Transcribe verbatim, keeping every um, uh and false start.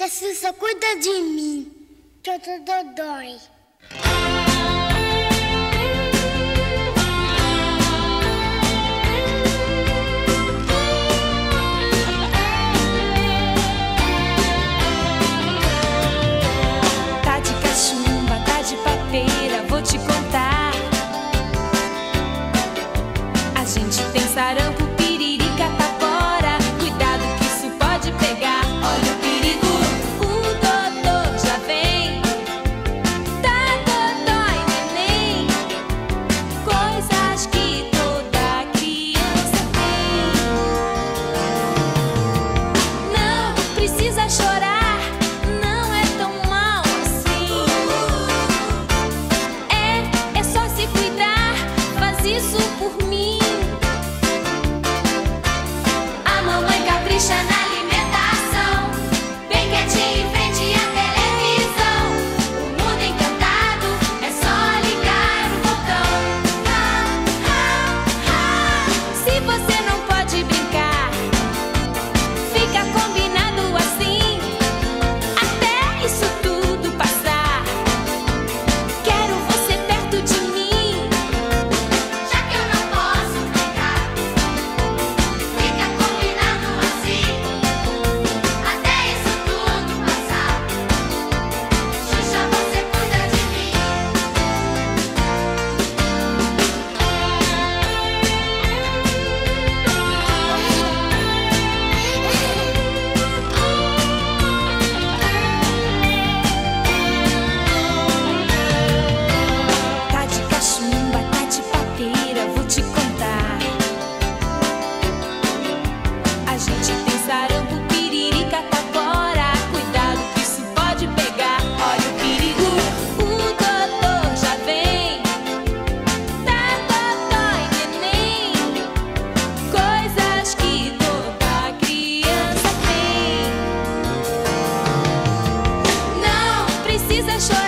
Tia Xuxa, cuida de mim, que eu tô dodói. Tá de cachumba, tá de papeira, vou te contar. A gente tem sarampo, piririca, tapora. Cuidado que isso pode pegar. Olha o perigo, o doutor já vem. Tá dodói, neném. Coisas que toda criança tem. Não precisa chorar, não é tão mal assim. É, é só se cuidar, faz isso por mim. A mamãe capricha na alimentação, bem quietinha em frente à televisão. O mundo encantado, é só ligar o botão. Ha, ha, ha. Se você não pode brincar, fica combinado assim, até isso tudo passar. Quero você perto de mim, já que eu não posso brincar. Fica combinado assim, até isso tudo passar. Xuxa, você cuida de mim. Tá de cachumba, tá de papeira, vou te contar. A gente tem sarampo, piririca, tapora. Cuidado que isso pode pegar. Olha o perigo, o doutor já vem. Tá dodói, neném. Coisas que toda criança tem. Não precisa chorar.